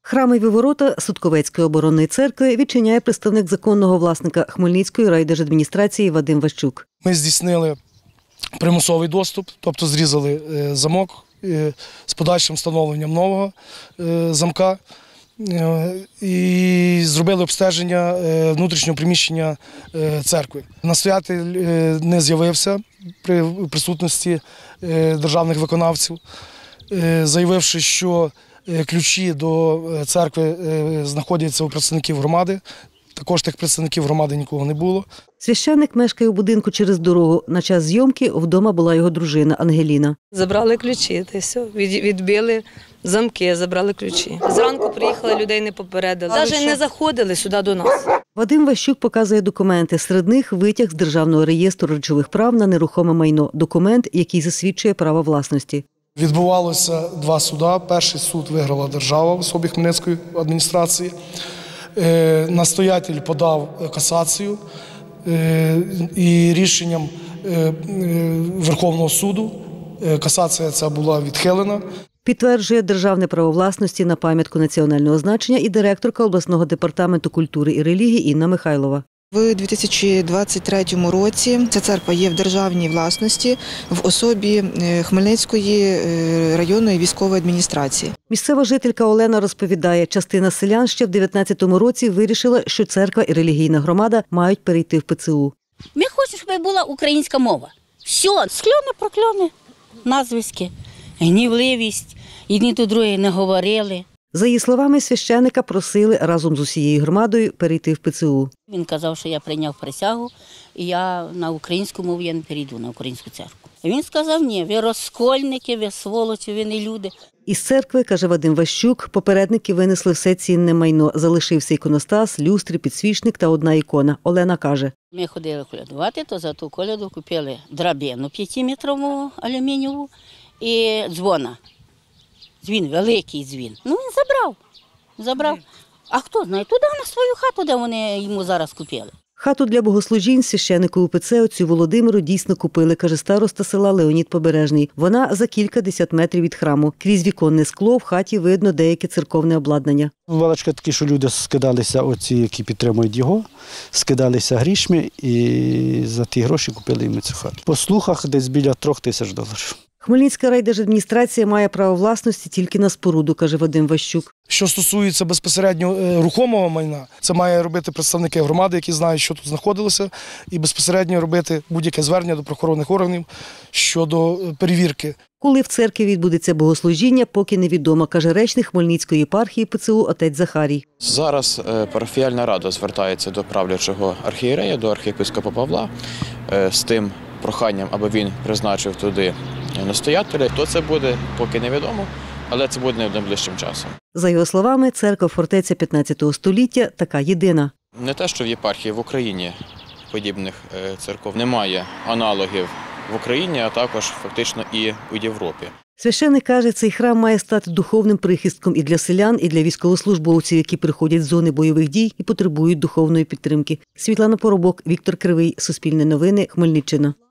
Храмові ворота Судковецької оборонної церкви відчиняє представник законного власника Хмельницької райдержадміністрації Вадим Ващук. Ми здійснили примусовий доступ, тобто зрізали замок з подальшим встановленням нового замка і зробили обстеження внутрішнього приміщення церкви. Настоятель не з'явився при присутності державних виконавців, заявивши, що ключі до церкви знаходяться у представників громади. Також тих представників громади нікого не було. Священник мешкає у будинку через дорогу. На час зйомки вдома була його дружина Ангеліна. Забрали ключі, та все. Відбили замки, забрали ключі. Зранку приїхали, людей не попередили. Навіть не заходили сюди до нас. Вадим Ващук показує документи. Серед них витяг з Державного реєстру речових прав на нерухоме майно. Документ, який засвідчує право власності. Відбувалося 2 суди. Перший суд виграла держава в особі Хмельницької адміністрації. Настоятель подав касацію і рішенням Верховного суду касація ця була відхилена. Підтверджує державне право власності на пам'ятку національного значення і директорка обласного департаменту культури і релігії Інна Михайлова. У 2023 році ця церква є в державній власності в особі Хмельницької районної військової адміністрації. Місцева жителька Олена розповідає, частина селян ще в 19-му році вирішила, що церква і релігійна громада мають перейти в ПЦУ. Ми хочемо, щоб була українська мова. Все, скльони, прокльони, назвиськи, гнівливість, одні до другої не говорили. За її словами, священика просили разом з усією громадою перейти в ПЦУ. Він казав, що я прийняв присягу, і я на українську мову я не перейду, на українську церкву. І він сказав, ні, ви розкольники, ви сволочі, ви не люди. Із церкви, каже Вадим Ващук, попередники винесли все цінне майно. Залишився іконостас, люстри, підсвічник та одна ікона. Олена каже. Ми ходили колядувати, то за ту коляду купили драбину 5-метрову алюмінієву і дзвона. Дзвін, великий дзвін. Ну, він забрав. А хто знає, туди на свою хату, де вони йому зараз купили. Хату для богослужінь священику УПЦ отцю Володимиру дійсно купили, каже староста села Леонід Побережний. Вона за кількадесят метрів від храму. Крізь віконне скло в хаті видно деяке церковне обладнання. Випадки такі, що люди скидалися, оці, які підтримують його, скидалися грішми і за ті гроші купили їм цю хату. По слухах десь біля $3000. Хмельницька райдержадміністрація має право власності тільки на споруду, каже Вадим Ващук. Що стосується безпосередньо рухомого майна, це має робити представники громади, які знають, що тут знаходилося, і безпосередньо робити будь-яке звернення до правоохоронних органів щодо перевірки. Коли в церкві відбудеться богослужіння, поки невідомо, каже речник Хмельницької єпархії ПЦУ отець Захарій. Зараз парафіяльна рада звертається до правлячого архієрея, до архієпископа Павла з тим проханням, аби він призначив туди настоятеля. То це буде, поки невідомо, але це буде найближчим часом. За його словами, церква-фортеця 15 століття така єдина. Не те, що в єпархії, в Україні подібних церков немає аналогів в Україні, а також фактично і у Європі. Священник каже, цей храм має стати духовним прихистком і для селян, і для військовослужбовців, які приходять з зони бойових дій і потребують духовної підтримки. Світлана Поробок, Віктор Кривий, Суспільне новини, Хмельниччина.